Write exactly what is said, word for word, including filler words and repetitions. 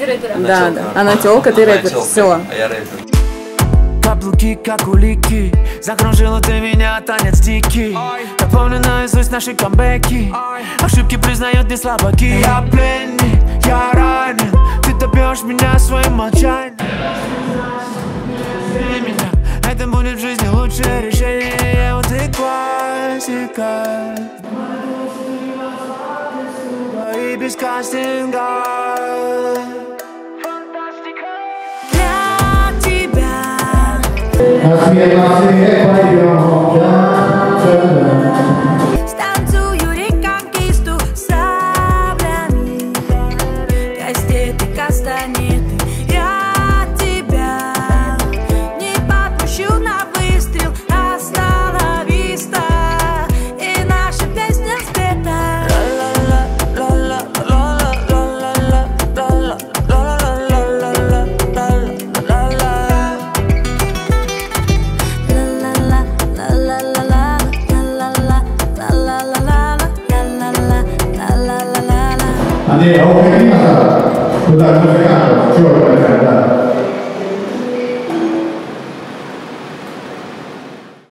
ты рэпер. Да, да. Она тёлка, ты рэпер. Все. А я рэпер. Каблуки, как улики, закружила ты меня, танец дикий. Я помню наизусть наши камбэки, ошибки признают не слабаки. Я пленник, я ранен, ты добьешь меня своим молчанием. Меня, это будет в жизни лучшее решение. Вот и классика, и без кастинга. Станцую реконкисту саблями, кастеты, кастанеты. Я тебя не подпущу на выстрел, остановиста, и наша песня спета. Andiamo, prima, scusate, cercato, ci vuole